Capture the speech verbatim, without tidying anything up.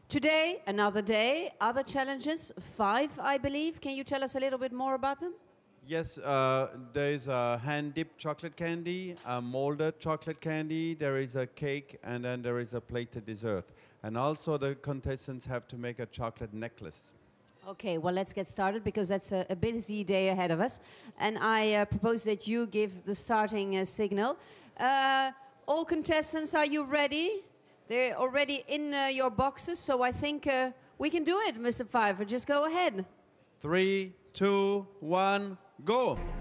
Today, another day, other challenges, five, I believe. Can you tell us a little bit more about them? Yes, uh, there is a hand-dipped chocolate candy, a molded chocolate candy, there is a cake, and then there is a plated dessert. And also the contestants have to make a chocolate necklace. Okay, well, let's get started because that's a, a busy day ahead of us. And I uh, propose that you give the starting uh, signal. Uh, all contestants, are you ready? They're already in uh, your boxes, so I think uh, we can do it, Mister Pfeiffer. Just go ahead. Three, two, one, go!